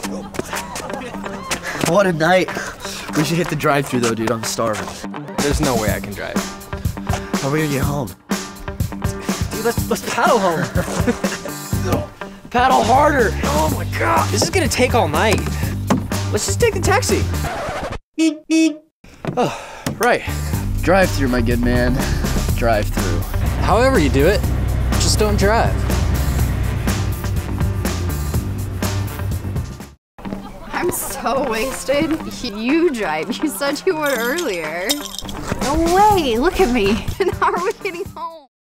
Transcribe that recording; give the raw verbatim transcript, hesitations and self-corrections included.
What a night. We should hit the drive-thru though, dude. I'm starving. There's no way I can drive. How are we gonna get home? Dude, let's, let's paddle home. Paddle harder. Oh my God. This is gonna take all night. Let's just take the taxi. Oh, right. Drive-thru, my good man. Drive-thru. However you do it, just don't drive. I'm so wasted. You drive. You said you would earlier. No way. Look at me. And how are we getting home?